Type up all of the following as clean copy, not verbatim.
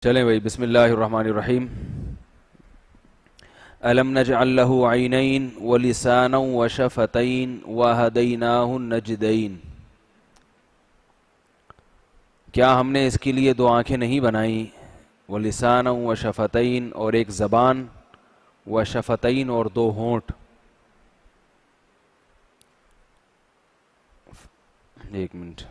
چلیں بھائی، بسم اللہ الرحمن الرحیم۔ الم نجعل له عینین ولسانا وشفتین وہدیناہ النجدین۔ کیا ہم نے اس کے لیے دو آنکھیں نہیں بنائیں؟ ولسانا وشفتین، اور ایک زبان، وشفتین، اور دو ہونٹ۔ ایک منٹ۔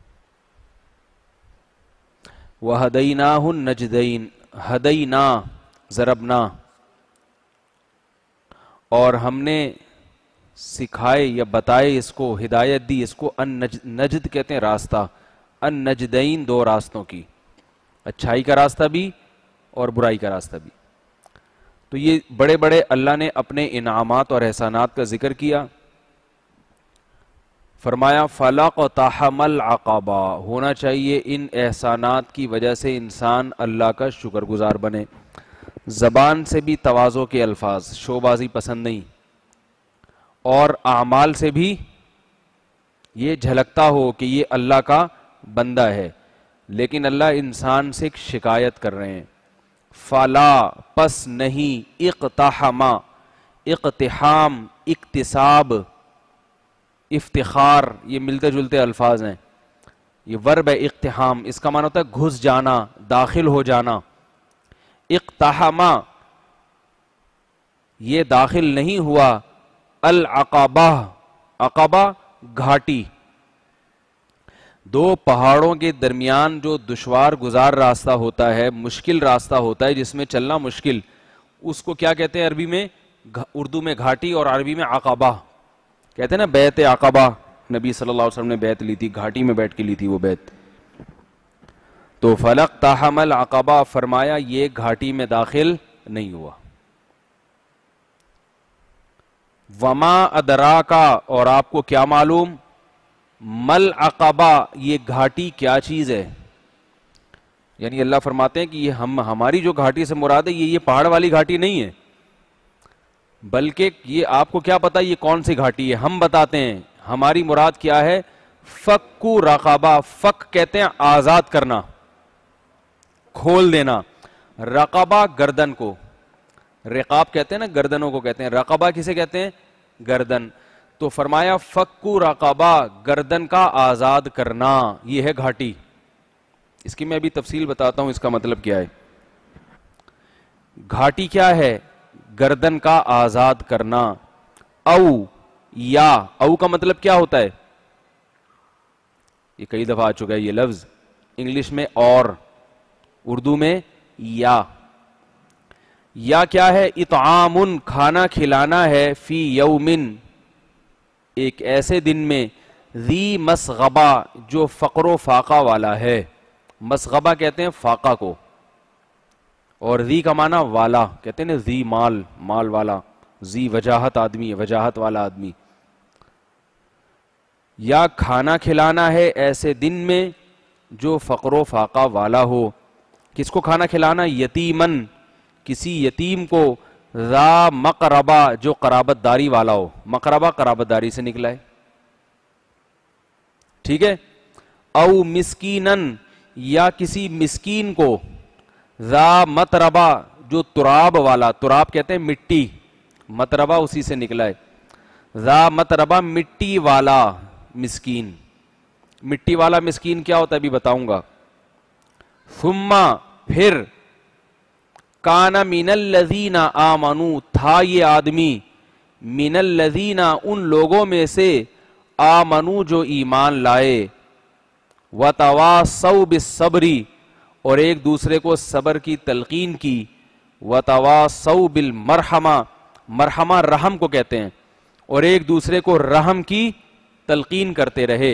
وہدیناہ النجدین، ہدینا، ضربنا، اور ہم نے سکھائے یا بتائے اس کو، ہدایت دی اس کو، نجد کہتے ہیں راستہ، النجدین، دو راستوں کی، اچھائی کا راستہ بھی اور برائی کا راستہ بھی۔ تو یہ بڑے بڑے اللہ نے اپنے انعامات اور احسانات کا ذکر کیا۔ فرمایا فَلَقْتَحَمَ الْعَقَبَةَ، ہونا چاہیے ان احسانات کی وجہ سے انسان اللہ کا شکر گزار بنے۔ زبان سے بھی تواضع کے الفاظ، شوبازی پسند نہیں، اور اعمال سے بھی یہ جھلکتا ہو کہ یہ اللہ کا بندہ ہے، لیکن اللہ انسان سے ایک شکایت کر رہے ہیں۔ فَلَا، پس نہیں، اقتحم، اقتحام، اکتساب، افتخار، یہ ملتے جلتے الفاظ ہیں۔ یہ ورب ہے اقتحام، اس کا معنی ہوتا ہے گھس جانا، داخل ہو جانا۔ اقتحما، یہ داخل نہیں ہوا، العقبہ، عقبہ گھاٹی، دو پہاڑوں کے درمیان جو دشوار گزار راستہ ہوتا ہے، مشکل راستہ ہوتا ہے جس میں چلنا مشکل، اس کو کیا کہتے ہیں عربی میں؟ اردو میں گھاٹی اور عربی میں عقبہ کہتے ہیں نا۔ بیعت عقبہ، نبی صلی اللہ علیہ وسلم نے بیعت لی تھی، گھاٹی میں بیٹھ کے لی تھی وہ بیعت۔ تو فَلَقْتَحَمَ الْعَقَبَةَ، فرمایا یہ گھاٹی میں داخل نہیں ہوا۔ وَمَا أَدْرَاكَ، اور آپ کو کیا معلوم؟ مَلْ عَقَبَةَ، یہ گھاٹی کیا چیز ہے؟ یعنی اللہ فرماتے ہیں کہ یہ ہماری جو گھاٹی سے مراد ہے یہ پہاڑ والی گھاٹی نہیں ہے، بلکہ یہ آپ کو کیا پتا یہ کون سی گھاٹی ہے؟ ہم بتاتے ہیں ہماری مراد کیا ہے۔ فَكُّ رَقَبَةَ، فک کہتے ہیں آزاد کرنا، کھول دینا، رقبہ گردن کو، رقاب کہتے ہیں نا گردنوں کو کہتے ہیں، رقبہ کسے کہتے ہیں؟ گردن۔ تو فرمایا فَكُّ رَقَبَةَ، گردن کا آزاد کرنا، یہ ہے گھاٹی۔ اس کی میں ابھی تفصیل بتاتا ہوں اس کا مطلب کیا ہے۔ گھاٹی کیا ہے؟ گردن کا آزاد کرنا۔ او، یا، او کا مطلب کیا ہوتا ہے؟ یہ کئی دفعہ آ چکا ہے یہ لفظ، انگلش میں اور، اردو میں یا۔ یا کیا ہے؟ اطعام، کھانا کھلانا ہے، فی یومن، ایک ایسے دن میں، ذی مسغبہ، جو فقر و فاقہ والا ہے۔ مسغبہ کہتے ہیں فاقہ کو، اور ذی کا معنی والا، کہتے ہیں نا ذی مال، مال والا، ذی وجاہت آدمی، وجاہت والا آدمی۔ یا کھانا کھلانا ہے ایسے دن میں جو فقر و فاقہ والا ہو۔ کس کو کھانا کھلانا؟ یتیمن، کسی یتیم کو، ذا مقربہ، جو قرابت داری والا ہو۔ مقربہ قرابت داری سے نکلا ہے، ٹھیک ہے۔ او مسکینن، یا کسی مسکین کو، ذا متربہ، جو تراب والا، تراب کہتے ہیں مٹی، متربہ اسی سے نکلا ہے، ذا متربہ، مٹی والا مسکین۔ مٹی والا مسکین کیا ہوتا ہے ابھی بتاؤں گا۔ ثم، پھر، کان من الذین آمنوا، تھا یہ آدمی، من الذین، ان لوگوں میں سے، آمنوا، جو ایمان لائے، وتواصوا بالصبر، اور ایک دوسرے کو صبر کی تلقین کی، وتواصوا بالمرحمہ، مرحمہ رحم کو کہتے ہیں، اور ایک دوسرے کو رحم کی تلقین کرتے رہے۔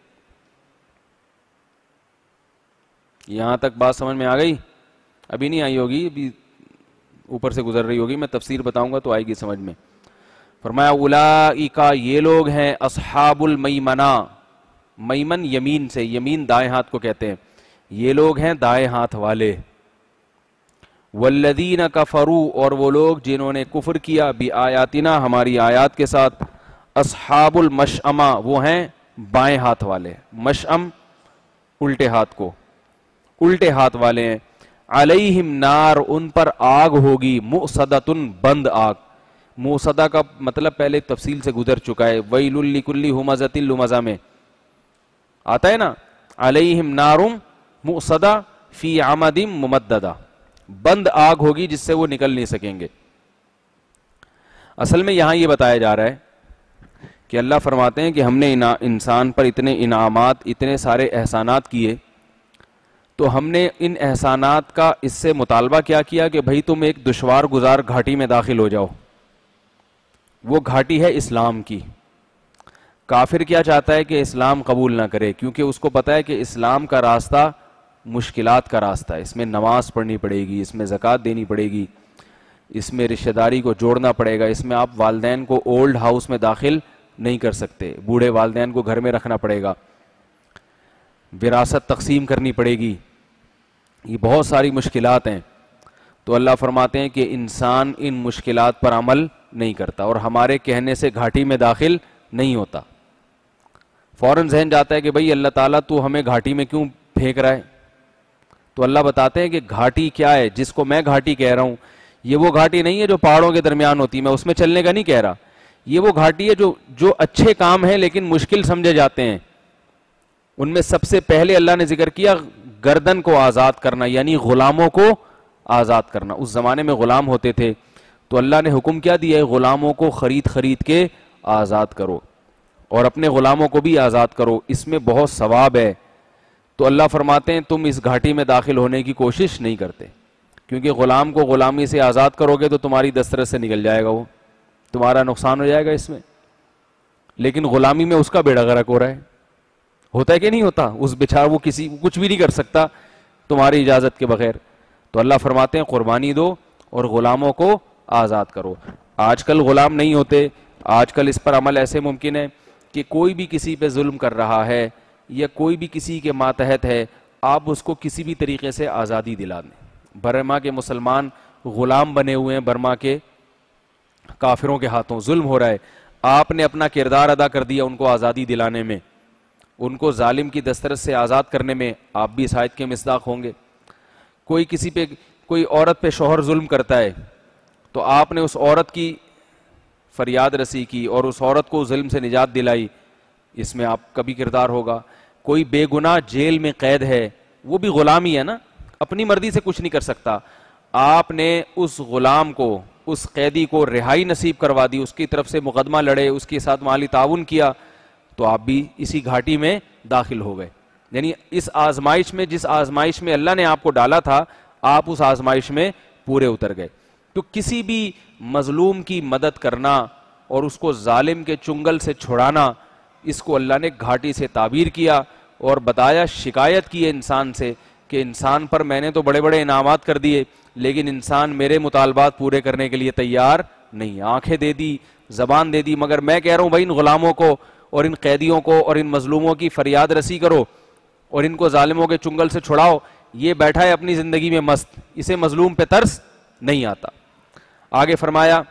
یہاں تک بات سمجھ میں آ گئی؟ ابھی نہیں آئی ہوگی، ابھی اوپر سے گزر رہی ہوگی، میں تفسیر بتاؤں گا تو آئے گی سمجھ میں۔ فرمایا اولئک، یہ لوگ ہیں، اصحاب المیمنہ، میمن یمین سے، یمین دائیں ہاتھ کو کہتے ہیں، یہ لوگ ہیں دائیں ہاتھ والے۔ والذین کفروا، اور وہ لوگ جنہوں نے کفر کیا، بآیاتنا، ہماری آیات کے ساتھ، اصحاب المشأمہ، وہ ہیں بائیں ہاتھ والے، مشأم الٹے ہاتھ کو، الٹے ہاتھ والے ہیں۔ علیہم نار، ان پر آگ ہوگی، مؤصدۃ بند آگ. موصدہ کا مطلب پہلے تفصیل سے گزر چکا ہے، ویل لکل ہمزۃ لمزہ میں آتا ہے نا، علیہم نار مؤصدہ فی عمد ممددہ، بند آگ ہوگی جس سے وہ نکل نہیں سکیں گے. اصل میں یہاں یہ بتایا جا رہا ہے کہ اللہ فرماتے ہیں کہ ہم نے انسان پر اتنے انعامات، اتنے سارے احسانات کیے، تو ہم نے ان احسانات کا اس سے مطالبہ کیا کیا کہ بھئی تم ایک دشوار گزار گھاٹی میں داخل ہو جاؤ. وہ گھاٹی ہے اسلام کی. کافر کیا چاہتا ہے کہ اسلام قبول نہ کرے، کیونکہ اس کو پتا ہے کہ اسلام کا راستہ مشکلات کا راستہ ہے، اس میں نماز پڑھنی پڑے گی، اس میں زکوٰۃ دینی پڑے گی، اس میں رشتہ داری کو جوڑنا پڑے گا، اس میں آپ والدین کو اولڈ ہاؤس میں داخل نہیں کر سکتے، بوڑھے والدین کو گھر میں رکھنا پڑے گا، وراثت تقسیم کرنی پڑے گی، یہ بہت ساری مشکلات ہیں. تو اللہ فرماتے ہیں کہ انسان ان مشکلات پر عمل نہیں کرتا اور ہمارے کہنے سے گھاٹی میں داخل نہیں ہوتا. فوراً ذہن جاتا ہے کہ بھئی اللہ تعالیٰ تو ہمیں گھاٹی میں کیوں پھینک رہا ہے؟ تو اللہ بتاتے ہیں کہ گھاٹی کیا ہے، جس کو میں گھاٹی کہہ رہا ہوں یہ وہ گھاٹی نہیں ہے جو پہاڑوں کے درمیان ہوتی ہے، میں اس میں چلنے کا نہیں کہہ رہا. یہ وہ گھاٹی ہے جو اچھے کام ہیں لیکن مشکل سمجھے جاتے ہیں. ان میں سب سے پہلے اللہ نے ذکر کیا گردن کو آزاد کرنا، یعنی غلاموں کو آزاد کرنا. اس زمانے میں غلام ہوتے تھے تو اللہ نے حکم کیا دیا ہے، غلاموں کو خرید کے آزاد کرو اور اپنے غلاموں کو بھی آزاد کرو، اس میں بہت ثواب ہے. تو اللہ فرماتے ہیں تم اس گھاٹی میں داخل ہونے کی کوشش نہیں کرتے، کیونکہ غلام کو غلامی سے آزاد کرو گے تو تمہاری دسترس سے نکل جائے گا، وہ تمہارا نقصان ہو جائے گا اس میں. لیکن غلامی میں اس کا بیڑا غرق ہو رہا ہے، ہوتا ہے کہ نہیں ہوتا؟ اس بیچارہ وہ کچھ بھی نہیں کر سکتا تمہاری اجازت کے بغیر. تو اللہ فرماتے ہیں قربانی دو اور غلاموں کو آزاد کرو. آج کل غلام نہیں ہوتے، آج کل اس پر عمل ایسے ممکن ہے کہ کوئی بھی کسی پہ ظلم کر رہا ہے یا کوئی بھی کسی کے ماتحت ہے، آپ اس کو کسی بھی طریقے سے آزادی دلا دیں. برما کے مسلمان غلام بنے ہوئے ہیں، برما کے کافروں کے ہاتھوں ظلم ہو رہا ہے. آپ نے اپنا کردار ادا کر دیا ان کو آزادی دلانے میں، ان کو ظالم کی دسترس سے آزاد کرنے میں، آپ بھی اس آیت کے مصداق ہوں گے. کوئی عورت پہ شوہر ظلم کرتا ہے تو آپ نے اس عورت کی فریاد رسی کی اور اس عورت کو ظلم سے نجات دلائی، اس میں آپ کا بھی کردار ہوگا. کوئی بے گناہ جیل میں قید ہے، وہ بھی غلام ہی ہے نا، اپنی مرضی سے کچھ نہیں کر سکتا. آپ نے اس غلام کو، اس قیدی کو رہائی نصیب کروا دی، اس کی طرف سے مقدمہ لڑے، اس کے ساتھ مالی تعاون کیا، تو آپ بھی اسی گھاٹی میں داخل ہو گئے. یعنی اس آزمائش میں، جس آزمائش میں اللہ نے آپ کو ڈالا تھا، آپ اس آزمائش میں پورے اتر گئے. تو کسی بھی مظلوم کی مدد کرنا اور اس کو ظالم کے چنگل سے چھڑانا، اس کو اللہ نے گھاٹی سے تعبیر کیا اور بتایا، شکایت کی ہے انسان سے کہ انسان پر میں نے تو بڑے بڑے انعامات کر دیے لیکن انسان میرے مطالبات پورے کرنے کے لیے تیار نہیں. آنکھیں دے دی، زبان دے دی، مگر میں کہہ رہا ہوں بھائی ان غلاموں کو اور ان قیدیوں کو اور ان مظلوموں کی فریاد رسی کرو اور ان کو ظالموں کے چنگل سے چھڑاؤ. یہ بیٹھا ہے اپنی زندگی میں مست، اسے مظلوم پہ ترس نہیں آتا. آگے فرمایا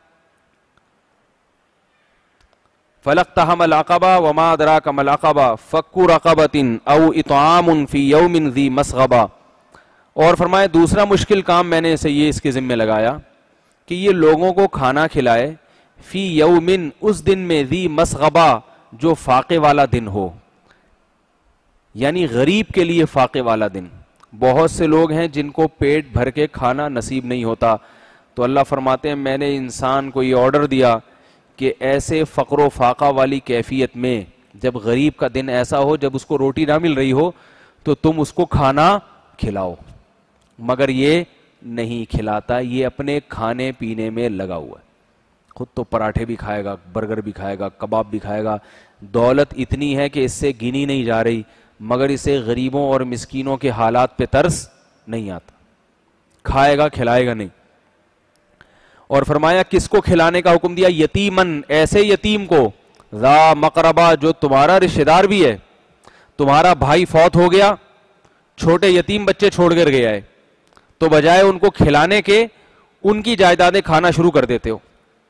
فَلَقْتَحَمَ الْعَقَبَةَ وَمَا أَدْرَاكَ مَا الْعَقَبَةُ فَكُّ رَقَبَةٍ أَوْ إِطْعَامٌ فِي يَوْمٍ ذِي مَسْغَبَةٍ. اور فرمایا دوسرا مشکل کام میں نے اسے یہ اس کے ذمہ لگایا کہ یہ لوگوں کو کھانا کھلائے، فی یومن، اس دن میں، ذی مسغبہ، جو فاقے والا دن ہو، یعنی غریب کے لیے فاقے والا دن. بہت سے لوگ ہیں جن کو پیٹ بھر کے کھانا نصیب نہیں ہوتا، تو اللہ فرماتے ہیں میں نے انسان کو یہ آرڈر دیا کہ ایسے فقر و فاقہ والی کیفیت میں، جب غریب کا دن ایسا ہو جب اس کو روٹی نہ مل رہی ہو تو تم اس کو کھانا کھلاؤ. مگر یہ نہیں کھلاتا، یہ اپنے کھانے پینے میں لگا ہوا ہے. خود تو پراٹھے بھی کھائے گا، برگر بھی کھائے گا، کباب بھی کھائے گا، دولت اتنی ہے کہ اس سے گنی نہیں جا رہی، مگر اسے غریبوں اور مسکینوں کے حالات پہ ترس نہیں آتا، کھائے گا کھلائے گا نہیں. اور فرمایا کس کو کھلانے کا حکم دیا؟ یتیمن، ایسے یتیم کو، ذا مقربہ، جو تمہارا رشتہ دار بھی ہے، تمہارا بھائی فوت ہو گیا، چھوٹے یتیم بچے چھوڑ کر گیا ہے، تو بجائے ان کو کھلانے کے ان کی جائیدادیں کھانا شروع کر دیتے ہو.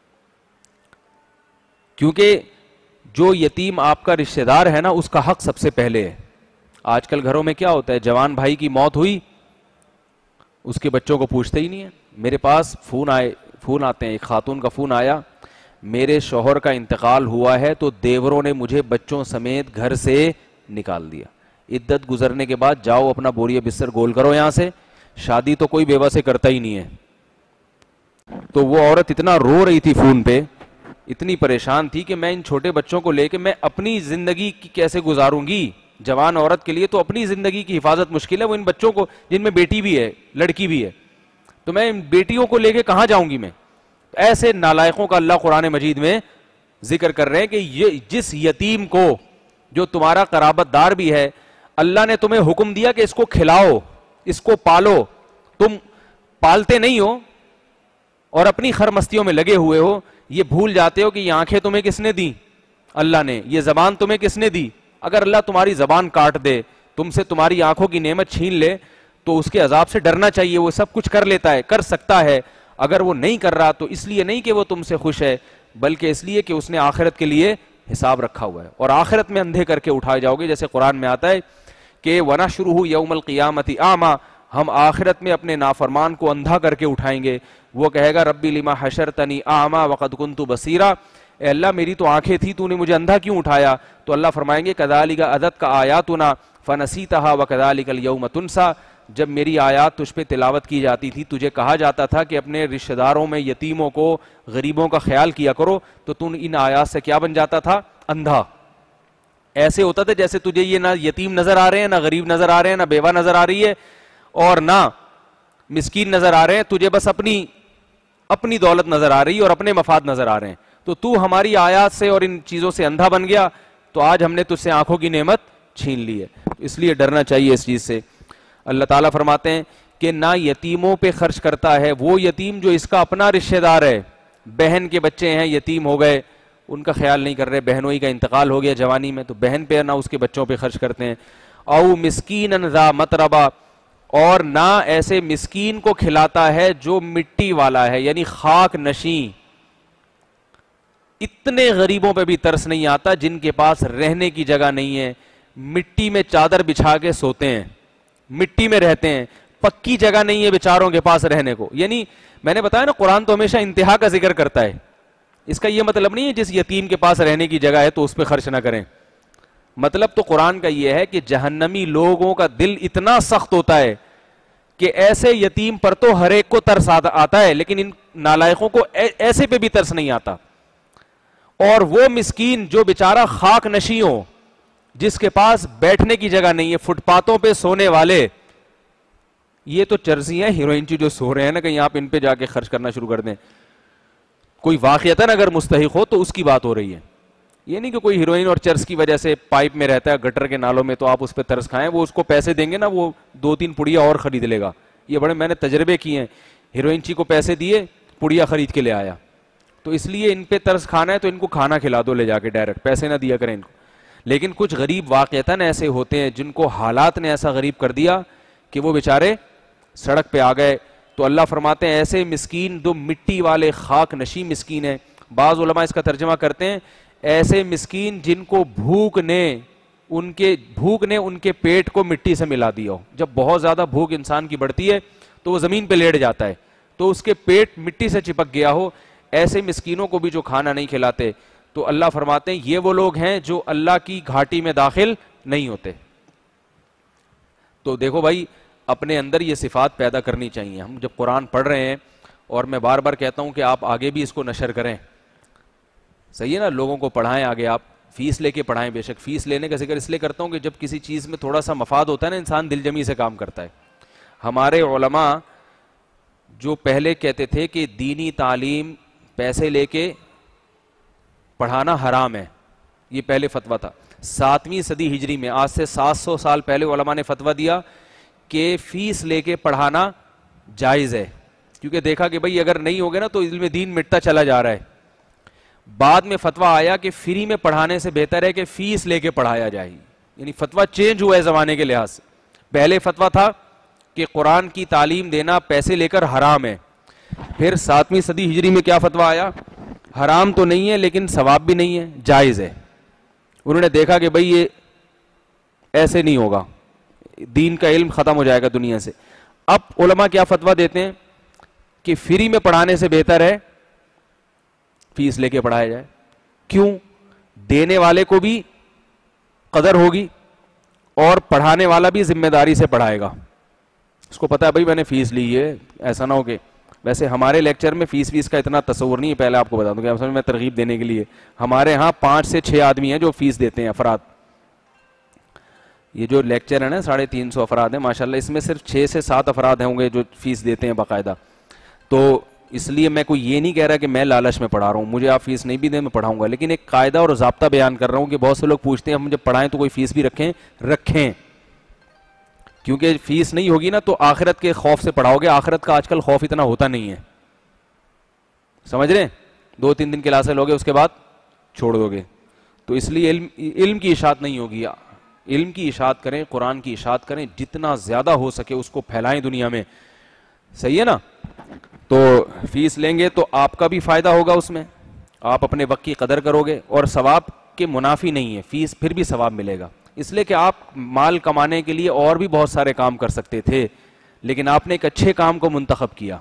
کیونکہ جو یتیم آپ کا رشتہ دار ہے نا، اس کا حق سب سے پہلے ہے. آج کل گھروں میں کیا ہوتا ہے، جوان بھائی کی موت ہوئی اس کے بچوں کو پوچھتے ہی نہیں ہے. میرے پاس فون آتے ہیں, ایک خاتون کا فون آیا, میرے شوہر کا انتقال ہوا ہے تو دیوروں نے مجھے بچوں سمیت گھر سے نکال دیا, عدت گزرنے کے بعد جاؤ اپنا بوریہ بستر گول کرو یہاں سے, شادی تو کوئی بیوہ سے کرتا ہی نہیں ہے. تو وہ عورت اتنا رو رہی تھی فون پہ, اتنی پریشان تھی کہ میں ان چھوٹے بچوں کو لے کے میں اپنی زندگی کی کیسے گزاروں گی. جوان عورت کے لیے تو اپنی زندگی کی حفاظت مشکل ہے, وہ ان بچوں کو جن میں بیٹی بھی ہے لڑکی بھی ہے, تو میں ان بیٹیوں کو لے کے کہاں جاؤں گی میں. ایسے نالائقوں کا اللہ قرآن مجید میں ذکر کر رہے ہیں کہ یہ جس یتیم کو جو تمہارا قرابت دار بھی ہے, اللہ نے تمہیں حکم دیا کہ اس کو کھلاؤ, اس کو پالو, تم پالتے نہیں ہو اور اپنی خرمستیوں میں لگے ہوئے ہو. یہ بھول جاتے ہو کہ یہ آنکھیں تمہیں کس نے دی, اللہ نے. یہ زبان تمہیں کس نے دی. اگر اللہ تمہاری زبان کاٹ دے, تم سے تمہاری آنکھوں کی نعمت چھین لے, تو اس کے عذاب سے ڈرنا چاہیے. وہ سب کچھ کر لیتا ہے, کر سکتا ہے. اگر وہ نہیں کر رہا تو اس لیے نہیں کہ وہ تم سے خوش ہے, بلکہ اس لیے کہ اس نے آخرت کے لیے حساب رکھا ہوا ہے, اور آخرت میں اندھے کر کے اٹھائے جاؤ گے. جیسے قرآن میں آتا ہے کہ وَنَحْشُرُهُ يَوْمَ الْقِيَامَةِ أَعْمَى, ہم آخرت میں اپنے نافرمان کو اندھا کر کے اٹھائیں گے. وہ کہے گا ربی لما حشرتنی اعمی وقد کنت بصیرا, اے اللہ میری تو آنکھیں تھی, تو نے مجھے اندھا کیوں اٹھایا. تو اللہ فرمائیں گے کذالک اتتک آیاتنا فنسیتها وکذالک اليوم تنسى, جب میری آیات تجھ پہ تلاوت کی جاتی تھی, تجھے کہا جاتا تھا کہ اپنے رشتہ داروں میں یتیموں کو, غریبوں کا خیال کیا کرو, تو تم ان آیات سے کیا بن جاتا تھا, اندھا. ایسے ہوتا تھا جیسے تجھے یہ نہ یتیم نظر آ رہے ہیں, نہ غریب نظر آ رہے ہیں, نہ بیوہ نظر آ رہی ہے, اور نہ مسکین نظر آ رہے ہیں, تجھے بس اپنی دولت نظر آ رہی ہے اور اپنے مفاد نظر آ رہے ہیں. تو ہماری آیات سے اور ان چیزوں سے اندھا بن گیا, تو آج ہم نے تجھ سے آنکھوں کی نعمت چھین لی ہے. اس لیے ڈرنا چاہیے اس چیز سے. اللہ تعالیٰ فرماتے ہیں کہ نہ یتیموں پہ خرچ کرتا ہے وہ یتیم جو اس کا اپنا رشتہ دار ہے. بہن کے بچے ہیں یتیم ہو گئے, ان کا خیال نہیں کر رہے, بہنوئی کا انتقال ہو گیا جوانی میں, تو بہن پہ نہ اس کے بچوں پہ خرچ کرتے ہیں. او مسکینا ذا متربہ, اور نہ ایسے مسکین کو کھلاتا ہے جو مٹی والا ہے, یعنی خاک نشیں. اتنے غریبوں پہ بھی ترس نہیں آتا جن کے پاس رہنے کی جگہ نہیں ہے, مٹی میں چادر بچھا کے سوتے ہیں, مٹی میں رہتے ہیں, پکی جگہ نہیں ہے بیچاروں کے پاس رہنے کو. یعنی میں نے بتایا نا, قرآن تو ہمیشہ انتہا کا ذکر کرتا ہے. اس کا یہ مطلب نہیں ہے جس یتیم کے پاس رہنے کی جگہ ہے تو اس پہ خرچ نہ کریں. مطلب تو قرآن کا یہ ہے کہ جہنمی لوگوں کا دل اتنا سخت ہوتا ہے کہ ایسے یتیم پر تو ہر ایک کو ترس آتا ہے, لیکن ان نالائقوں کو ایسے پہ بھی ترس نہیں آتا. اور وہ مسکین جو بیچارہ خاک نشیں ہو, جس کے پاس بیٹھنے کی جگہ نہیں ہے, فٹ پاتھوں پہ سونے والے, یہ تو چرسی ہیں ہیروئنچی جو سو رہے ہیں نا, کہیں آپ ان پہ جا کے خرچ کرنا شروع کر دیں. کوئی واقعتاً اگر مستحق ہو تو اس کی بات ہو رہی ہے. یہ نہیں کہ کوئی ہیروئن اور چرس کی وجہ سے پائپ میں رہتا ہے گٹر کے نالوں میں تو آپ اس پہ ترس کھائیں. وہ اس کو پیسے دیں گے نا, وہ 2-3 پڑیا اور خرید لے گا. یہ بڑے میں نے تجربے کیے ہیں, ہیروئنچی کو پیسے دیے, پڑیا خرید کے لے آیا. تو اس لیے ان پہ ترس کھانا ہے تو ان کو کھانا کھلا دو لے جا کے ڈائریکٹ, پیسے نہ دیا کریں ان کو. لیکن کچھ غریب واقعتاً ایسے ہوتے ہیں جن کو حالات نے ایسا غریب کر دیا کہ وہ بیچارے سڑک پہ آ گئے. تو اللہ فرماتے ہیں ایسے مسکین جو مٹی والے خاک نشیں مسکین ہیں. بعض علماء اس کا ترجمہ کرتے ہیں ایسے مسکین جن کو بھوک نے ان کے پیٹ کو مٹی سے ملا دیا ہو. جب بہت زیادہ بھوک انسان کی بڑھتی ہے تو وہ زمین پہ لیٹ جاتا ہے, تو اس کے پیٹ مٹی سے چپک گیا ہو. ایسے مسکینوں کو بھی جو کھانا نہیں کھلاتے, تو اللہ فرماتے ہیں یہ وہ لوگ ہیں جو اللہ کی گھاٹی میں داخل نہیں ہوتے. تو دیکھو بھائی, اپنے اندر یہ صفات پیدا کرنی چاہیے. ہم جب قرآن پڑھ رہے ہیں, اور میں بار بار کہتا ہوں کہ آپ آگے بھی اس کو نشر کریں, صحیح ہے نا, لوگوں کو پڑھائیں آگے. آپ فیس لے کے پڑھائیں, بے شک فیس لینے کا ذکر اس لیے کرتا ہوں کہ جب کسی چیز میں تھوڑا سا مفاد ہوتا ہے نا, انسان دل جمی سے کام کرتا ہے. ہمارے علماء جو پہلے کہتے تھے کہ دینی تعلیم پیسے لے کے پڑھانا حرام ہے, یہ پہلے فتویٰ تھا. 7ویں صدی ہجری میں, آج سے 700 سال پہلے علماء نے فتویٰ دیا کہ فیس لے کے پڑھانا جائز ہے, کیونکہ دیکھا کہ بھئی اگر نہیں ہوگے نا تو علم دین مٹتا چلا جا رہا ہے. بعد میں فتویٰ آیا کہ فری میں پڑھانے سے بہتر ہے کہ فیس لے کے پڑھایا جائے. یعنی فتویٰ چینج ہوا ہے زمانے کے لحاظ سے. پہلے فتویٰ تھا کہ قرآن کی تعلیم دینا پیسے لے کر حرام ہے. پھر 7ویں صدی ہجری میں کیا فتویٰ آیا, حرام تو نہیں ہے لیکن ثواب بھی نہیں ہے, جائز ہے. انہوں نے دیکھا کہ بھئی یہ ایسے نہیں ہوگا, دین کا علم ختم ہو جائے گا دنیا سے. اب علماء کیا فتویٰ دیتے ہیں کہ فری میں پڑھانے سے بہتر ہے فیس لے کے پڑھایا جائے. کیوں؟ دینے والے کو بھی قدر ہوگی اور پڑھانے والا بھی ذمہ داری سے پڑھائے گا. اس کو پتا ہے بھائی میں نے فیس لی ہے, ایسا نہ ہو کہ ویسے ہمارے لیکچر میں فیس کا اتنا تصور نہیں ہے, پہلے آپ کو بتا دوں کہ اصل میں ترغیب دینے کے لیے ہمارے ہاں 5 سے 6 آدمی ہیں جو فیس دیتے ہیں, افراد. یہ جو لیکچر ہے نا 350 افراد ہیں ماشاءاللہ, اس میں صرف 6 سے 7 افراد ہوں گے جو فیس دیتے ہیں باقاعدہ. تو اس لیے میں کوئی یہ نہیں کہہ رہا کہ میں لالچ میں پڑھا رہا ہوں, مجھے آپ فیس نہیں بھی دیں میں پڑھاؤں گا, لیکن ایک قاعدہ اور ضابطہ بیان کر رہا ہوں کہ بہت سے لوگ پوچھتے ہیں ہم جب پڑھائیں تو کوئی فیس بھی رکھیں کیونکہ فیس نہیں ہوگی نا تو آخرت کے خوف سے پڑھاؤ گے. آخرت کا آج کل خوف اتنا ہوتا نہیں ہے, سمجھ رہے ہیں؟ 2-3 دن کلاسیں لوگے اس کے بعد چھوڑ دو گے. تو اس لیے علم کی اشاعت نہیں ہوگی. علم کی اشاعت کریں, قرآن کی اشاعت کریں, جتنا زیادہ ہو سکے اس کو پھیلائیں دنیا میں, صحیح ہے نا؟ تو فیس لیں گے تو آپ کا بھی فائدہ ہوگا, اس میں آپ اپنے وقت کی قدر کرو گے اور ثواب کے منافی نہیں ہے فیس, پھر بھی ثواب ملے گا. اس لیے کہ آپ مال کمانے کے لیے اور بھی بہت سارے کام کر سکتے تھے, لیکن آپ نے ایک اچھے کام کو منتخب کیا.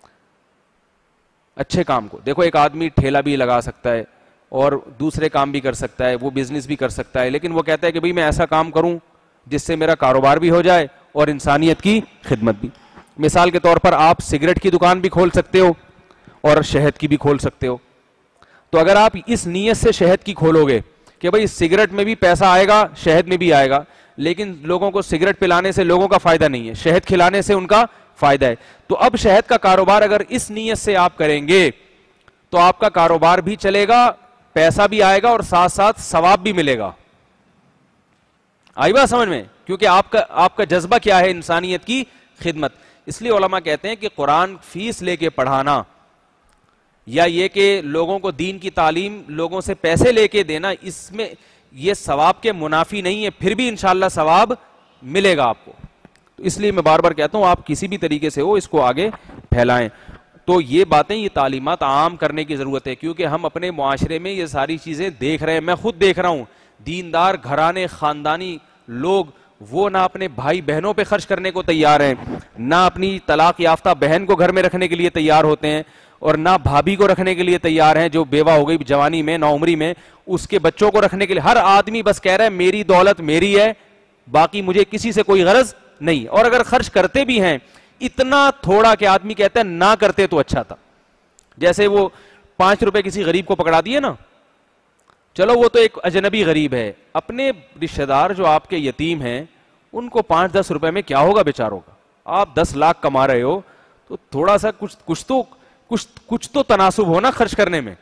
اچھے کام کو دیکھو, ایک آدمی ٹھیلا بھی لگا سکتا ہے اور دوسرے کام بھی کر سکتا ہے, وہ بزنس بھی کر سکتا ہے, لیکن وہ کہتا ہے کہ بھئی میں ایسا کام کروں جس سے میرا کاروبار بھی ہو جائے اور انسانیت کی خدمت بھی. مثال کے طور پر آپ سگریٹ کی دکان بھی کھول سکتے ہو اور شہد کی بھی کھول سکتے ہو. تو اگر آپ اس نیت سے شہد کی کھولو گے کہ بھئی سگریٹ میں بھی پیسہ آئے گا شہد میں بھی آئے گا, لیکن لوگوں کو سگریٹ پلانے سے لوگوں کا فائدہ نہیں ہے, شہد کھلانے سے ان کا فائدہ ہے. تو اب شہد کا کاروبار اگر اس نیت سے آپ کریں گے تو آپ کا کاروبار بھی چلے گا, پیسہ بھی آئے گا اور ساتھ ساتھ ثواب بھی ملے گا. آئی بات سمجھ میں؟ کیونکہ آپ کا جذبہ کیا ہے؟ انسانیت کی خدمت. اس لیے علماء کہتے ہیں کہ قرآن فیس لے کے پڑھانا یا یہ کہ لوگوں کو دین کی تعلیم لوگوں سے پیسے لے کے دینا, اس میں یہ ثواب کے منافی نہیں ہے, پھر بھی انشاءاللہ ثواب ملے گا آپ کو. تو اس لیے میں بار بار کہتا ہوں آپ کسی بھی طریقے سے ہو اس کو آگے پھیلائیں. تو یہ باتیں, یہ تعلیمات عام کرنے کی ضرورت ہے, کیونکہ ہم اپنے معاشرے میں یہ ساری چیزیں دیکھ رہے ہیں. میں خود دیکھ رہا ہوں دیندار گھرانے خاندانی لوگ وہ نہ اپنے بھائی بہنوں پہ خرچ کرنے کو تیار ہیں, نہ اپنی طلاق یافتہ بہن کو گھر میں رکھنے کے لیے تیار ہوتے ہیں, اور نہ بھابھی کو رکھنے کے لیے تیار ہیں جو بیوہ ہو گئی جوانی میں نو عمری میں, اس کے بچوں کو رکھنے کے لیے. ہر آدمی بس کہہ رہا ہے میری دولت میری ہے, باقی مجھے کسی سے کوئی غرض نہیں. اور اگر خرچ کرتے بھی ہیں اتنا تھوڑا کہ آدمی کہتا ہے نہ کرتے تو اچھا تھا. جیسے وہ 5 روپے کسی غریب کو پکڑا دیے نا, چلو وہ تو ایک اجنبی غریب ہے, اپنے رشتہ دار جو آپ کے یتیم ہیں ان کو 5-10 روپے میں کیا ہوگا بیچاروں کا. آپ 10 لاکھ کما رہے ہو تو تھوڑا سا کچھ تو تناسب ہونا خرچ کرنے میں.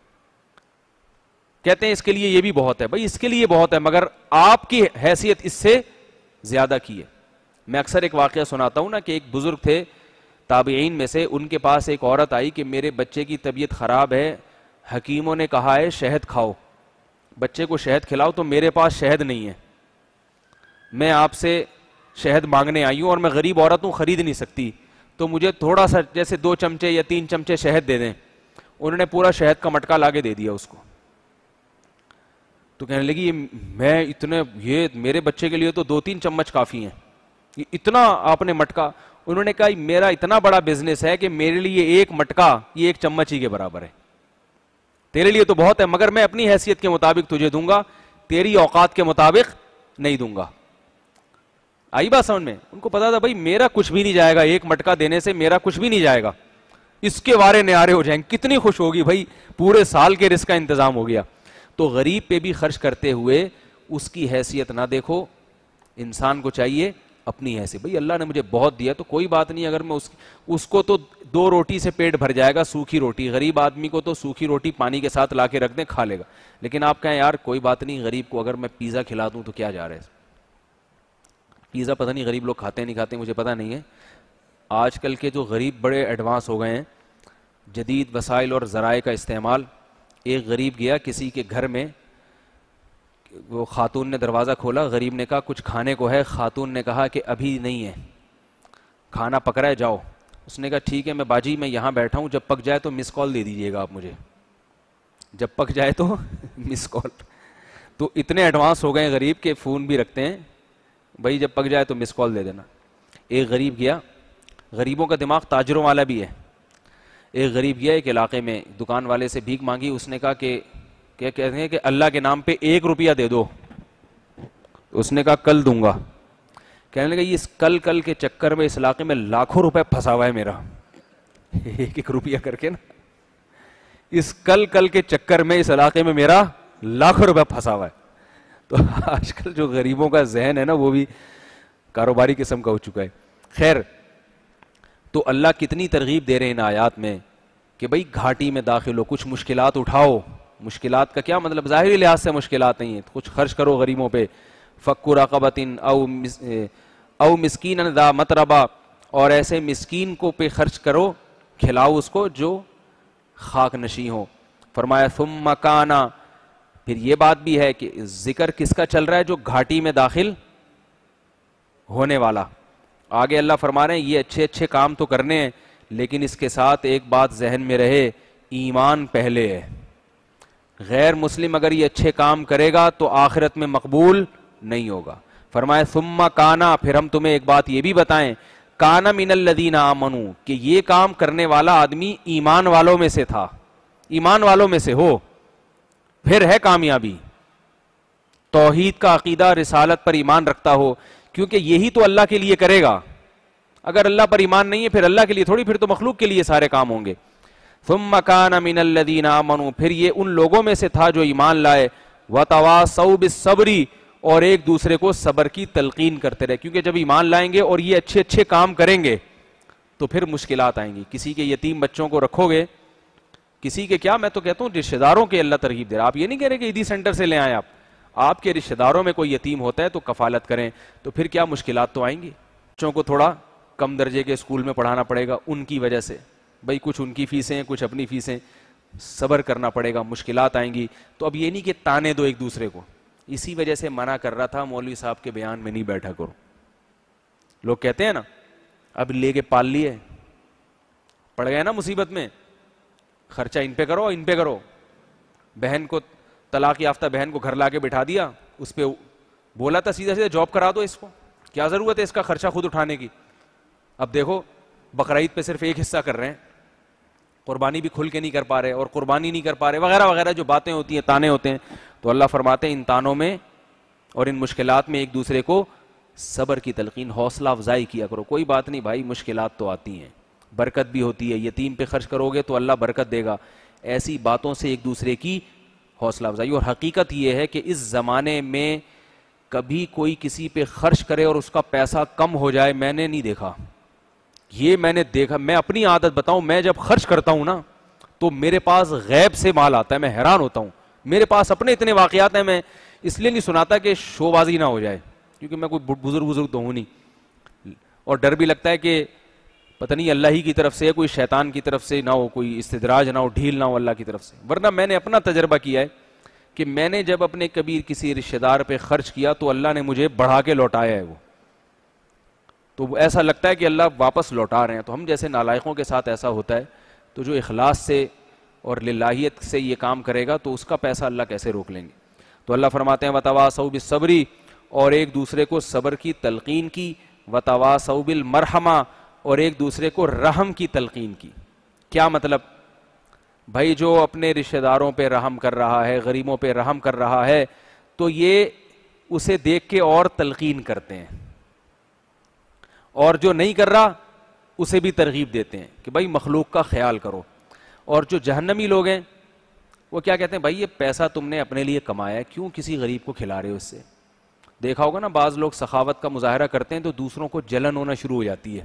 کہتے ہیں اس کے لیے یہ بھی بہت ہے. بھائی اس کے لیے بہت ہے مگر آپ کی حیثیت اس سے زیادہ کی ہے. میں اکثر ایک واقعہ سناتا ہوں نا کہ ایک بزرگ تھے تابعین میں سے, ان کے پاس ایک عورت آئی کہ میرے بچے کی طبیعت خراب ہے, حکیموں نے کہا ہے شہد کھاؤ, بچے کو شہد کھلاؤ, تو میرے پاس شہد نہیں ہے, میں آپ سے شہد مانگنے آئی ہوں اور میں غریب عورت ہوں خرید نہیں سکتی, تو مجھے تھوڑا سا جیسے 2 چمچے یا 3 چمچے شہد دے دیں. انہوں نے پورا شہد کا مٹکا لا کے دے دیا اس کو. تو کہنے لگی یہ میرے بچے کے لیے تو 2-3 چمچ کافی ہیں, یہ اتنا آپ نے مٹکا. انہوں نے کہا میرا اتنا بڑا بزنس ہے کہ میرے لیے ایک مٹکا یہ 1 چمچ ہی کے برابر ہے, تیرے لیے تو بہت ہے مگر میں اپنی حیثیت کے مطابق تجھے دوں گا, تیری اوقات کے مطابق نہیں دوں گا. آئی بات سمجھ میں؟ ان کو پتا تھا بھائی میرا کچھ بھی نہیں جائے گا, ایک مٹکا دینے سے میرا کچھ بھی نہیں جائے گا, اس کے وارے نیارے ہو جائیں. کتنی خوش ہوگی بھائی, پورے سال کے رزق کا انتظام ہو گیا. تو غریب پہ بھی خرچ کرتے ہوئے اس کی حیثیت نہ دیکھو. انسان کو چاہیے اپنی حیثیت, بھئی اللہ نے مجھے بہت دیا تو کوئی بات نہیں, اگر میں اس کو تو 2 روٹی سے پیٹ بھر جائے گا, سوکھی روٹی, غریب آدمی کو تو سوکھی روٹی پانی کے ساتھ لا کے رکھ دیں کھا لے گا. لیکن آپ کہیں یار کوئی بات نہیں, غریب کو اگر میں پیزا کھلا دوں تو کیا جا رہا ہے. پیزا پتہ نہیں غریب لوگ کھاتے نہیں کھاتے مجھے پتہ نہیں ہے. آج کل کے جو غریب بڑے ایڈوانس ہو گئے ہیں, جدید وسائل اور ذرائع کا استعمال. ایک غریب گیا کسی کے گھر میں, وہ خاتون نے دروازہ کھولا, غریب نے کہا کچھ کھانے کو ہے, خاتون نے کہا کہ ابھی نہیں ہے, کھانا پک رہا ہے جاؤ. اس نے کہا ٹھیک ہے میں باجی میں یہاں بیٹھا ہوں, جب پک جائے تو مس کال دے دیجئے گا آپ مجھے, جب پک جائے تو مس کال. تو اتنے ایڈوانس ہو گئے غریب کے فون بھی رکھتے ہیں, بھائی جب پک جائے تو مس کال دے دینا. ایک غریب گیا غریبوں کا دماغ تاجروں والا بھی ہے. ایک غریب گیا ایک علاقے میں, دکان والے سے بھیک مانگی, اس نے کہا کہ کیا کہتے ہیں کہ اللہ کے نام پہ 1 روپیہ دے دو. اس نے کہا کل دوں گا. کہنے لگا یہ اس کل کے چکر میں اس علاقے میں لاکھوں روپے پھنسا ہوا ہے میرا, 1 روپیہ کر کے نا, اس کل کے چکر میں اس علاقے میں میرا لاکھوں روپے پھنسا ہوا ہے. تو آج کل جو غریبوں کا ذہن ہے نا وہ بھی کاروباری قسم کا ہو چکا ہے. خیر, تو اللہ کتنی ترغیب دے رہے ہیں ان آیات میں کہ بھائی گھاٹی میں داخل ہو, کچھ مشکلات اٹھاؤ. مشکلات کا کیا مطلب؟ ظاہری لحاظ سے مشکلات نہیں ہیں, کچھ خرچ کرو غریبوں پہ, فک رقبۃ او مسکینا ذا متربہ, اور ایسے مسکین کو پہ خرچ کرو, کھلاؤ اس کو جو خاک نشیں ہو. فرمایا ثم کان, پھر یہ بات بھی ہے کہ ذکر کس کا چل رہا ہے؟ جو گھاٹی میں داخل ہونے والا. آگے اللہ فرما رہے ہیں یہ اچھے اچھے کام تو کرنے ہیں, لیکن اس کے ساتھ ایک بات ذہن میں رہے, ایمان پہلے ہے. غیر مسلم اگر یہ اچھے کام کرے گا تو آخرت میں مقبول نہیں ہوگا. فرمایا ثم کانا, پھر ہم تمہیں ایک بات یہ بھی بتائیں, کانا من الذین آمنوا, کہ یہ کام کرنے والا آدمی ایمان والوں میں سے تھا, ایمان والوں میں سے ہو, پھر ہے کامیابی. توحید کا عقیدہ, رسالت پر ایمان رکھتا ہو, کیونکہ یہی تو اللہ کے لیے کرے گا. اگر اللہ پر ایمان نہیں ہے پھر اللہ کے لیے تھوڑی, پھر تو مخلوق کے لیے سارے کام ہوں گے. ثم کان من الذین آمنوا, پھر یہ ان لوگوں میں سے تھا جو ایمان لائے, وتواصوا بالصبر, اور ایک دوسرے کو صبر کی تلقین کرتے رہے. کیونکہ جب ایمان لائیں گے اور یہ اچھے اچھے کام کریں گے تو پھر مشکلات آئیں گی. کسی کے یتیم بچوں کو رکھو گے, کسی کے کیا, میں تو کہتا ہوں رشتہ داروں کے اللہ ترغیب دے رہا. آپ یہ نہیں کہہ رہے کہ عیدی سینٹر سے لے آئیں, آپ کے رشتہ داروں میں کوئی یتیم ہوتا ہے تو کفالت کریں, تو پھر کیا مشکلات تو آئیں گی. بچوں کو تھوڑا کم درجے کے اسکول میں پڑھانا پڑے گا ان کی وجہ سے, بھائی کچھ ان کی فیسیں کچھ اپنی فیسیں, صبر کرنا پڑے گا, مشکلات آئیں گی. تو اب یہ نہیں کہ تانے دو ایک دوسرے کو. اسی وجہ سے منع کر رہا تھا مولوی صاحب کے بیان میں نہیں بیٹھا کرو. لوگ کہتے ہیں نا اب لے کے پال لیے, پڑ گئے نا مصیبت میں, خرچہ ان پہ کرو ان پہ کرو. بہن کو, طلاق یافتہ بہن کو گھر لا کے بٹھا دیا, اس پہ بولا تھا سیدھا سیدھا جاب کرا دو اس کو, کیا ضرورت ہے اس کا خرچہ خود اٹھانے کی. اب دیکھو بقرعید پہ صرف ایک حصہ کر رہے ہیں, قربانی بھی کھل کے نہیں کر پا رہے, اور قربانی نہیں کر پا رہے, وغیرہ وغیرہ جو باتیں ہوتی ہیں, تانے ہوتے ہیں. تو اللہ فرماتے ہیں ان تانوں میں اور ان مشکلات میں ایک دوسرے کو صبر کی تلقین, حوصلہ افزائی کیا کرو. کوئی بات نہیں بھائی, مشکلات تو آتی ہیں, برکت بھی ہوتی ہے, یتیم پہ خرچ کرو گے تو اللہ برکت دے گا. ایسی باتوں سے ایک دوسرے کی حوصلہ افزائی. اور حقیقت یہ ہے کہ اس زمانے میں کبھی کوئی کسی پہ خرچ کرے اور اس کا پیسہ کم ہو جائے, میں نے نہیں دیکھا. یہ میں نے دیکھا, میں اپنی عادت بتاؤں, میں جب خرچ کرتا ہوں نا تو میرے پاس غیب سے مال آتا ہے, میں حیران ہوتا ہوں. میرے پاس اپنے اتنے واقعات ہیں, میں اس لیے نہیں سناتا کہ شو بازی نہ ہو جائے, کیونکہ میں کوئی بزرگ تو ہوں نہیں, اور ڈر بھی لگتا ہے کہ پتہ نہیں اللہ ہی کی طرف سے, کوئی شیطان کی طرف سے نہ ہو, کوئی استدراج نہ ہو, ڈھیل نہ ہو اللہ کی طرف سے. ورنہ میں نے اپنا تجربہ کیا ہے کہ میں نے جب اپنے کبھی کسی رشتہ دار پہ خرچ کیا تو اللہ نے مجھے بڑھا کے لوٹایا ہے. وہ تو ایسا لگتا ہے کہ اللہ واپس لوٹا رہے ہیں. تو ہم جیسے نالائقوں کے ساتھ ایسا ہوتا ہے. تو جو اخلاص سے اور للہیت سے یہ کام کرے گا تو اس کا پیسہ اللہ کیسے روک لیں گے. تو اللہ فرماتے ہیں وتواصوا بالصبر, اور ایک دوسرے کو صبر کی تلقین کی, وتواصوا بالمرحمہ, اور ایک دوسرے کو رحم کی تلقین کی. کیا مطلب؟ بھائی جو اپنے رشتہ داروں پہ رحم کر رہا ہے, غریبوں پہ رحم کر رہا ہے, تو یہ اسے دیکھ کے اور تلقین کرتے ہیں, اور جو نہیں کر رہا اسے بھی ترغیب دیتے ہیں کہ بھائی مخلوق کا خیال کرو. اور جو جہنمی لوگ ہیں وہ کیا کہتے ہیں, بھائی یہ پیسہ تم نے اپنے لیے کمایا ہے, کیوں کسی غریب کو کھلا رہے ہو. اس سے دیکھا ہوگا نا بعض لوگ سخاوت کا مظاہرہ کرتے ہیں تو دوسروں کو جلن ہونا شروع ہو جاتی ہے,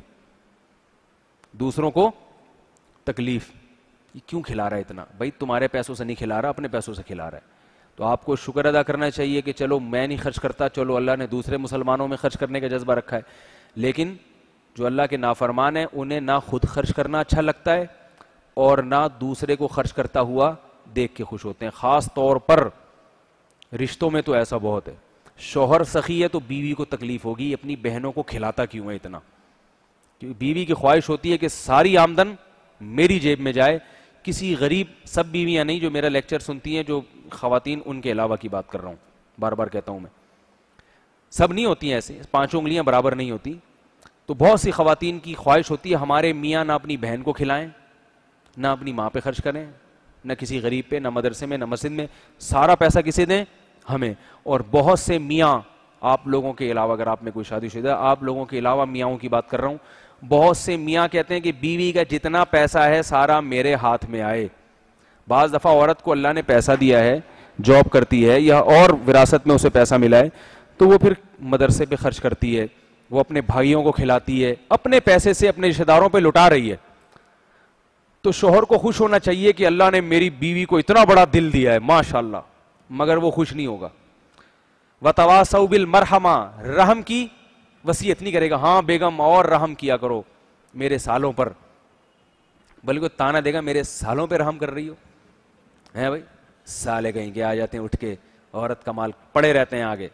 دوسروں کو تکلیف, یہ کیوں کھلا رہا ہے اتنا. بھائی تمہارے پیسوں سے نہیں کھلا رہا, اپنے پیسوں سے کھلا رہا ہے. تو آپ کو شکر ادا کرنا چاہیے کہ چلو میں نہیں خرچ کرتا, چلو اللہ نے دوسرے مسلمانوں میں خرچ کرنے کا جذبہ رکھا ہے. لیکن جو اللہ کے نافرمان ہیں انہیں نہ خود خرچ کرنا اچھا لگتا ہے اور نہ دوسرے کو خرچ کرتا ہوا دیکھ کے خوش ہوتے ہیں. خاص طور پر رشتوں میں تو ایسا بہت ہے. شوہر سخی ہے تو بیوی کو تکلیف ہوگی, اپنی بہنوں کو کھلاتا کیوں ہے اتنا. کیونکہ بیوی کی خواہش ہوتی ہے کہ ساری آمدن میری جیب میں جائے. کسی غریب, سب بیویاں نہیں جو میرا لیکچر سنتی ہیں, جو خواتین ان کے علاوہ کی بات کر رہا ہوں, بار بار کہتا ہوں میں, سب نہیں ہوتی ہیں ایسے, 5 انگلیاں برابر نہیں ہوتی. تو بہت سی خواتین کی خواہش ہوتی ہے ہمارے میاں نہ اپنی بہن کو کھلائیں، نہ اپنی ماں پہ خرچ کریں، نہ کسی غریب پہ، نہ مدرسے میں، نہ مسجد میں، سارا پیسہ کسے دیں؟ ہمیں. اور بہت سے میاں، آپ لوگوں کے علاوہ، اگر آپ میں کوئی شادی شدہ ہے، آپ لوگوں کے علاوہ میاں کی بات کر رہا ہوں، بہت سے میاں کہتے ہیں کہ بیوی کا جتنا پیسہ ہے سارا میرے ہاتھ میں آئے. بعض دفعہ عورت کو اللہ نے پیسہ دیا ہے، جاب کرتی ہے یا اور وراثت میں اسے پیسہ ملا ہے، تو وہ پھر مدرسے پہ خرچ کرتی ہے، وہ اپنے بھائیوں کو کھلاتی ہے، اپنے پیسے سے اپنے رشتہ داروں پہ لٹا رہی ہے. تو شوہر کو خوش ہونا چاہیے کہ اللہ نے میری بیوی کو اتنا بڑا دل دیا ہے ماشاءاللہ، مگر وہ خوش نہیں ہوگا. وَتَوَاصَوْا بِالْمَرْحَمَةِ، رحم کی وصیت نہیں کرے گا، ہاں بیگم اور رحم کیا کرو میرے سالوں پر، بلکہ تانا دے گا میرے سالوں پہ رحم کر رہی ہو ہیں بھائی. سالے کہیں کے آ جاتے ہیں اٹھ کے، عورت کا مال پڑے رہتے ہیں آگے.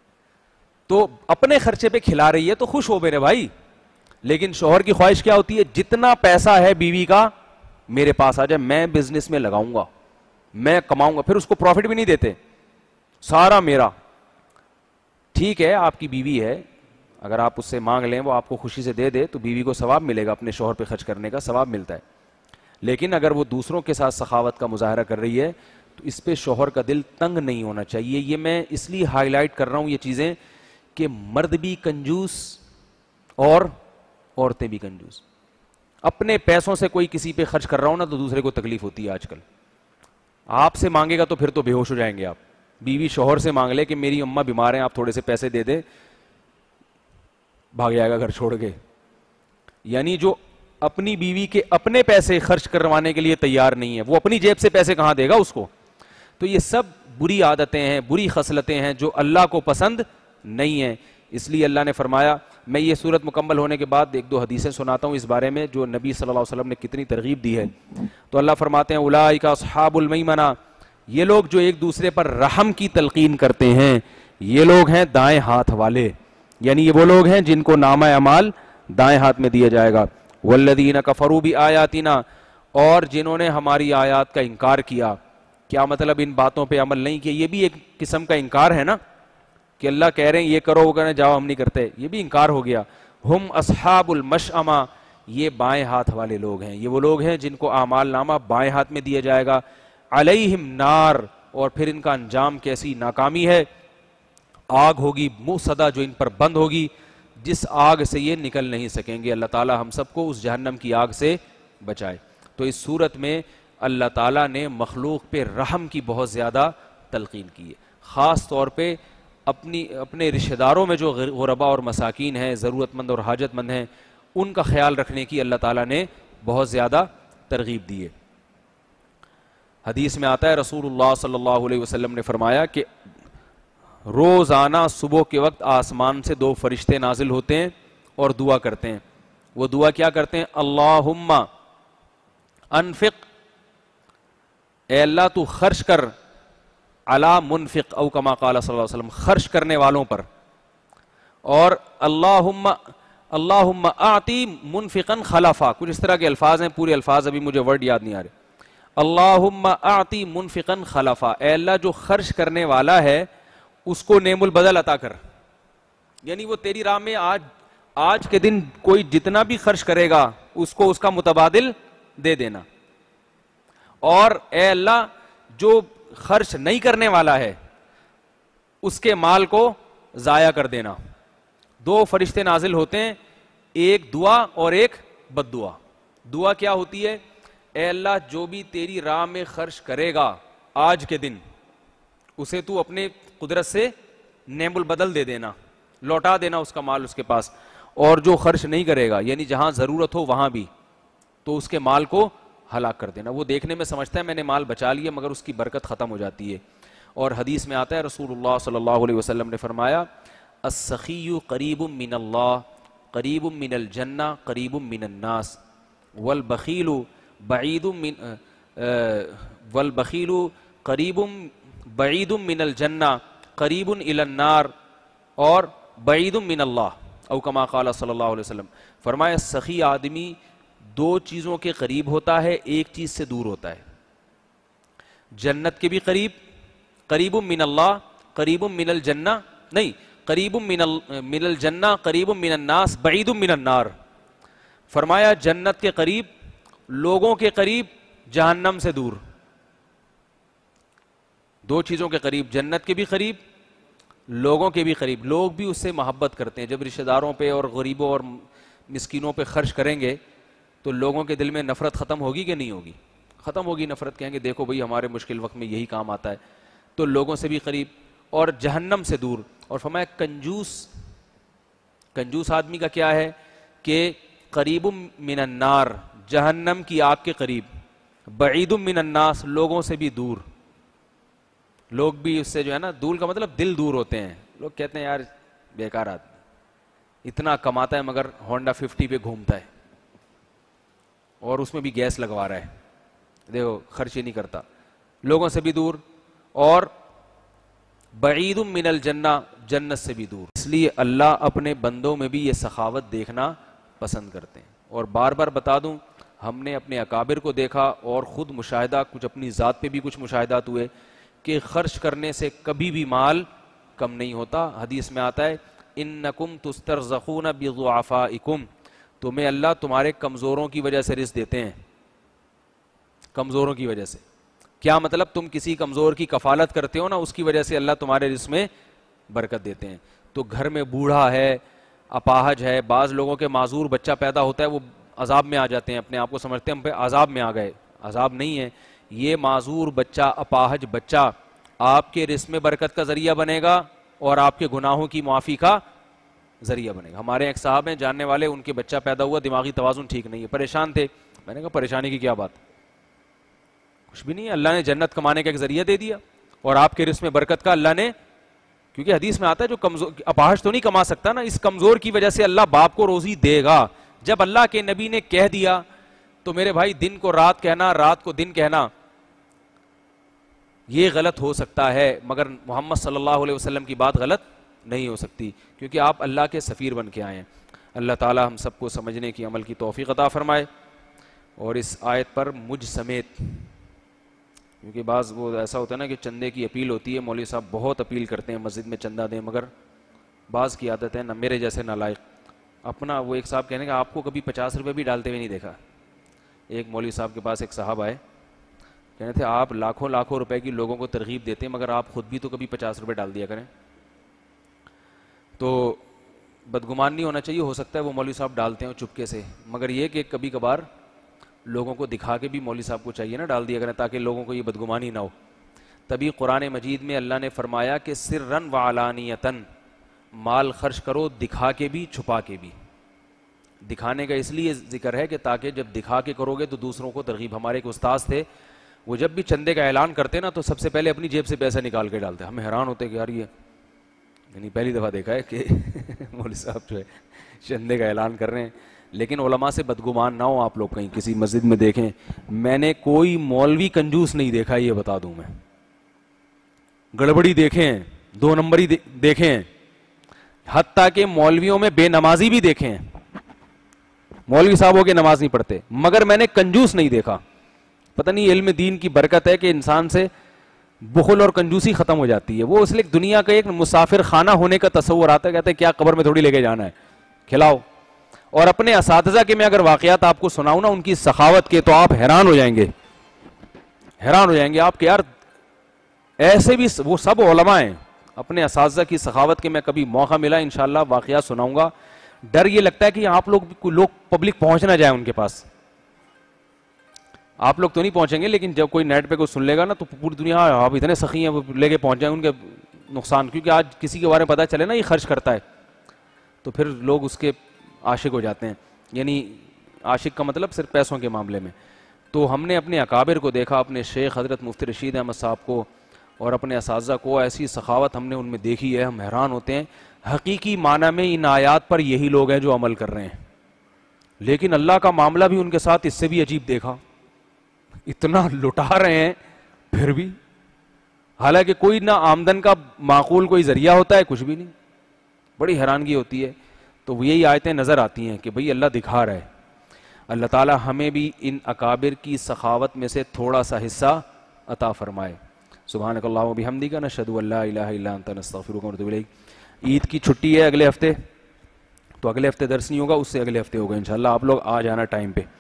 تو اپنے خرچے پہ کھلا رہی ہے تو خوش ہو میرے بھائی، لیکن شوہر کی خواہش کیا ہوتی ہے؟ جتنا پیسہ ہے بیوی کا میرے پاس آ جائے، میں بزنس میں لگاؤں گا، میں کماؤں گا. پھر اس کو پروفٹ بھی نہیں دیتے، سارا میرا. ٹھیک ہے آپ کی بیوی ہے، اگر آپ اس سے مانگ لیں وہ آپ کو خوشی سے دے دے تو بیوی کو ثواب ملے گا، اپنے شوہر پہ خرچ کرنے کا ثواب ملتا ہے. لیکن اگر وہ دوسروں کے ساتھ سخاوت کا مظاہرہ کر رہی ہے تو اس پہ شوہر کا دل تنگ نہیں ہونا چاہیے. یہ میں اس لیے ہائی لائٹ کر رہا ہوں یہ چیزیں کہ مرد بھی کنجوس اور عورتیں بھی کنجوس. اپنے پیسوں سے کوئی کسی پہ خرچ کر رہا ہوں نا تو دوسرے کو تکلیف ہوتی ہے. آج کل آپ سے مانگے گا تو پھر تو بے ہوش ہو جائیں گے آپ. بیوی شوہر سے مانگ لے کہ میری اماں بیمار ہیں آپ تھوڑے سے پیسے دے دیں، بھاگ جائے گا گھر چھوڑ کے. یعنی جو اپنی بیوی کے اپنے پیسے خرچ کروانے کے لیے تیار نہیں ہے، وہ اپنی جیب سے پیسے کہاں دے گا اس کو. تو یہ سب بری عادتیں ہیں، بری خصلتیں ہیں جو اللہ کو پسند نہیں ہیں. اس لیے اللہ نے فرمایا، میں یہ سورت مکمل ہونے کے بعد ایک دو حدیثیں سناتا ہوں اس بارے میں جو نبی صلی اللہ علیہ وسلم نے کتنی ترغیب دی ہے. تو اللہ فرماتے ہیں اولئک اصحاب المیمنہ، یہ لوگ جو ایک دوسرے پر رحم کی تلقین کرتے ہیں یہ لوگ ہیں دائیں ہاتھ والے، یعنی یہ وہ لوگ ہیں جن کو نامہ اعمال دائیں ہاتھ میں دیا جائے گا. والذین کفروا بآیاتنا، اور جنہوں نے ہماری آیات کا انکار کیا. کیا مطلب؟ ان باتوں پہ عمل نہیں کیا. یہ بھی ایک قسم کا انکار ہے نا، کہ اللہ کہہ رہے ہیں یہ کرو وہ کہہ رہے ہیں جاؤ ہم نہیں کرتے، یہ بھی انکار ہو گیا. ہم اصحاب المشأمہ، یہ بائیں ہاتھ والے لوگ ہیں، یہ وہ لوگ ہیں جن کو اعمال نامہ بائیں ہاتھ میں دیا جائے گا. علیہم نار، اور پھر ان کا انجام کیسی ناکامی ہے. آگ ہوگی موصدہ جو ان پر بند ہوگی، جس آگ سے یہ نکل نہیں سکیں گے. اللہ تعالی ہم سب کو اس جہنم کی آگ سے بچائے. تو اس صورت میں اللہ تعالیٰ نے مخلوق پہ رحم کی بہت زیادہ تلقین کی ہے، خاص طور پہ اپنے رشتہ داروں میں جو غربا اور مساکین ہیں، ضرورت مند اور حاجت مند ہیں، ان کا خیال رکھنے کی اللہ تعالیٰ نے بہت زیادہ ترغیب دی ہے. حدیث میں آتا ہے رسول اللہ صلی اللہ علیہ وسلم نے فرمایا کہ روزانہ صبح کے وقت آسمان سے دو فرشتے نازل ہوتے ہیں اور دعا کرتے ہیں. وہ دعا کیا کرتے ہیں؟ اللہم انفق، اے اللہ تو خرچ کر، علی منفق او کما قال صلی اللہ علیہ وسلم، خرچ کرنے والوں پر. اور اللہم اعطی منفقا خلفا، کچھ اس طرح کے الفاظ ہیں، پورے الفاظ ابھی مجھے ورڈ یاد نہیں آ رہے. اللہم اعطی منفقا خلفا، اے اللہ جو خرچ کرنے والا ہے اس کو نعم البدل عطا کر. یعنی وہ تیری راہ میں آج کے دن کوئی جتنا بھی خرچ کرے گا اس کو اس کا متبادل دے دینا. اور اے اللہ جو خرچ نہیں کرنے والا ہے اس کے مال کو ضائع کر دینا. دو فرشتے نازل ہوتے ہیں، ایک دعا اور ایک بد دعا. دعا کیا ہوتی ہے؟ اے اللہ جو بھی تیری راہ میں خرچ کرے گا آج کے دن اسے تو اپنے قدرت سے نعم البدل دے دینا، لوٹا دینا اس کا مال اس کے پاس. اور جو خرچ نہیں کرے گا یعنی جہاں ضرورت ہو وہاں بھی تو اس کے مال کو ہلاک کر دینا. وہ دیکھنے میں سمجھتا ہے میں نے مال بچا لیا مگر اس کی برکت ختم ہو جاتی ہے. اور حدیث میں آتا ہے رسول اللہ صلی اللہ علیہ وسلم نے فرمایا السخی قریب من اللہ قریب من الجنہ قریب من الناس والبخیل بعید قریب بعید من الجنہ قریب الی النار اور بعید من اللہ او کما قال صلی اللہ علیہ وسلم. فرمایا سخی آدمی دو چیزوں کے قریب ہوتا ہے، ایک چیز سے دور ہوتا ہے. جنت کے بھی قریب، قریب من اللہ قریب من الجنہ نہیں، قریب من الجنہ قریب من الناس بعید من النار. فرمایا جنت کے قریب، لوگوں کے قریب، جہنم سے دور. دو چیزوں کے قریب، جنت کے بھی قریب، لوگوں کے بھی قریب. لوگ بھی اس سے محبت کرتے ہیں. جب رشتہ داروں پہ اور غریبوں اور مسکینوں پہ خرچ کریں گے تو لوگوں کے دل میں نفرت ختم ہوگی کہ نہیں ہوگی؟ ختم ہوگی نفرت. کہیں گے دیکھو بھئی ہمارے مشکل وقت میں یہی کام آتا ہے. تو لوگوں سے بھی قریب اور جہنم سے دور. اور فرمایا کنجوس آدمی کا کیا ہے کہ قریب من النار، جہنم کی آگ کے قریب، بعید من الناس، لوگوں سے بھی دور. لوگ بھی اس سے جو ہے نا، دور کا مطلب دل دور ہوتے ہیں. لوگ کہتے ہیں یار بیکار آدمی، اتنا کماتا ہے مگر ہونڈا 50 پہ گھومتا ہے اور اس میں بھی گیس لگوا رہا ہے، دیکھو خرچ ہی نہیں کرتا. لوگوں سے بھی دور اور بعید من الجنہ، جنت سے بھی دور. اس لیے اللہ اپنے بندوں میں بھی یہ سخاوت دیکھنا پسند کرتے ہیں. اور بار بار بتا دوں، ہم نے اپنے اکابر کو دیکھا اور خود مشاہدہ، کچھ اپنی ذات پہ بھی کچھ مشاہدات ہوئے کہ خرچ کرنے سے کبھی بھی مال کم نہیں ہوتا. حدیث میں آتا ہے انکم تسترزقون بضعفائکم، تمہیں اللہ تمہارے کمزوروں کی وجہ سے رزق دیتے ہیں. کمزوروں کی وجہ سے کیا مطلب؟ تم کسی کمزور کی کفالت کرتے ہو نا، اس کی وجہ سے اللہ تمہارے رزق میں برکت دیتے ہیں. تو گھر میں بوڑھا ہے، اپاہج ہے، بعض لوگوں کے معذور بچہ پیدا ہوتا ہے، وہ عذاب میں آ جاتے ہیں، اپنے آپ کو سمجھتے ہیں ہم پہ عذاب میں آ گئے. عذاب نہیں ہے، یہ معذور بچہ، اپاہج بچہ آپ کے رزق میں برکت کا ذریعہ بنے گا اور آپ کے گناہوں کی معافی کا ذریعہ بنے گا. ہمارے ایک صاحب ہیں جاننے والے، ان کے بچہ پیدا ہوا، دماغی توازن ٹھیک نہیں ہے، پریشان تھے. میں نے کہا پریشانی کی کیا بات؟ کچھ بھی نہیں ہے، اللہ نے جنت کمانے کا ایک ذریعہ دے دیا اور آپ کے رزق میں برکت کا اللہ نے، کیونکہ حدیث میں آتا ہے جو کمزور، اپاہج تو نہیں کما سکتا نا، اس کمزور کی وجہ سے اللہ باپ کو روزی دے گا. جب اللہ کے نبی نے کہہ دیا تو میرے بھائی دن کو رات کہنا، رات کو دن کہنا یہ غلط ہو سکتا ہے، مگر محمد صلی اللہ علیہ وسلم کی بات غلط نہیں ہو سکتی، کیونکہ آپ اللہ کے سفیر بن کے آئے ہیں. اللہ تعالی ہم سب کو سمجھنے کی، عمل کی توفیق عطا فرمائے. اور اس آیت پر مجھ سمیت، کیونکہ بعض وہ ایسا ہوتا ہے نا کہ چندے کی اپیل ہوتی ہے، مولوی صاحب بہت اپیل کرتے ہیں مسجد میں چندہ دیں، مگر بعض کی عادت ہے نہ میرے جیسے نالائق اپنا. وہ ایک صاحب کہنے کہ آپ کو کبھی 50 روپے بھی ڈالتے ہوئے نہیں دیکھا. ایک مولوی صاحب کے پاس ایک صاحب آئے، کہنے تھے آپ لاکھوں لاکھوں روپے کی لوگوں کو ترغیب دیتے ہیں، مگر آپ خود بھی تو کبھی 50 روپے ڈال دیا کریں. تو بدگمان نہیں ہونا چاہیے، ہو سکتا ہے وہ مولوی صاحب ڈالتے ہیں چپکے سے، مگر یہ کہ کبھی کبھار لوگوں کو دکھا کے بھی مولوی صاحب کو چاہیے نا ڈال دیا کریں، تاکہ لوگوں کو یہ بدگمانی نہ ہو. تبھی قرآن مجید میں اللہ نے فرمایا کہ سرًا وعلانیتاً، مال خرچ کرو دکھا کے بھی چھپا کے بھی. دکھانے کا اس لیے ذکر ہے کہ تاکہ جب دکھا کے کرو گے تو دوسروں کو ترغیب. ہمارے ایک استاذ تھے، وہ جب بھی چندے کا اعلان کرتے نا تو سب سے پہلے اپنی جیب سے پیسہ نکال کے ڈالتے. ہمیں حیران ہوتے کہ یار یہ یعنی پہلی دفعہ دیکھا ہے کہ مولوی صاحب جو ہے چندے کا اعلان کر رہے ہیں. لیکن علماء سے بدگمان نہ ہو آپ لوگ، کہیں کسی مسجد میں دیکھیں، میں نے کوئی مولوی کنجوس نہیں دیکھا، یہ بتا دوں میں. گڑبڑی دیکھیں، 2 نمبری دیکھیں، حتیٰ کہ مولویوں میں بے نمازی بھی دیکھیں. مولوی صاحب ہو کے نماز نہیں پڑھتے، مگر میں نے کنجوس نہیں دیکھا. پتہ نہیں علم دین کی برکت ہے کہ انسان سے بخل اور کنجوسی ختم ہو جاتی ہے. وہ اس لیے دنیا کا ایک مسافر خانہ ہونے کا تصور آتا ہے، کہتے ہیں کیا قبر میں تھوڑی لے کے جانا ہے، کھلاؤ. اور اپنے اساتذہ کے میں اگر واقعات آپ کو سناؤں نا ان کی سخاوت کے، تو آپ حیران ہو جائیں گے، حیران ہو جائیں گے آپ کہ یار ایسے بھی وہ سب علماء ہیں. اپنے اساتذہ کی سخاوت کے میں کبھی موقع ملا انشاءاللہ واقعات سناؤں گا. ڈر یہ لگتا ہے کہ آپ لوگ پبلک پہنچ نہ جائے ان کے پاس. آپ لوگ تو نہیں پہنچیں گے، لیکن جب کوئی نیٹ پہ کوئی سن لے گا نا تو پوری دنیا آپ اتنے سخی ہیں وہ لے کے پہنچ جائیں، ان کے نقصان. کیونکہ آج کسی کے بارے میں پتہ چلے نا یہ خرچ کرتا ہے تو پھر لوگ اس کے عاشق ہو جاتے ہیں. یعنی عاشق کا مطلب صرف پیسوں کے معاملے میں. تو ہم نے اپنے اکابر کو دیکھا، اپنے شیخ حضرت مفتی رشید احمد صاحب کو اور اپنے اساتذہ کو، ایسی سخاوت ہم نے ان میں دیکھی ہے، ہم حیران ہوتے ہیں. حقیقی معنی میں ان آیات پر یہی لوگ ہیں جو عمل کر رہے ہیں، لیکن اللہ کا معاملہ بھی ان کے ساتھ اس سے بھی عجیب دیکھا. اتنا لٹا رہے ہیں پھر بھی، حالانکہ کوئی نہ آمدن کا معقول کوئی ذریعہ ہوتا ہے، کچھ بھی نہیں. بڑی حیرانگی ہوتی ہے. تو یہی آیتیں نظر آتی ہیں کہ بھئی اللہ دکھا رہا ہے. اللہ تعالی ہمیں بھی ان اکابر کی سخاوت میں سے تھوڑا سا حصہ عطا فرمائے. سبحانک اللہم و بحمدک، نشہد ان لا الہ الا انت، نستغفرک و نتوب الیک. عید کی چھٹی ہے اگلے ہفتے، تو اگلے ہفتے درس نہیں ہوگا، اس سے اگلے ہفتے ہوگا انشاءاللہ. آپ لوگ آ جانا ٹائم پہ.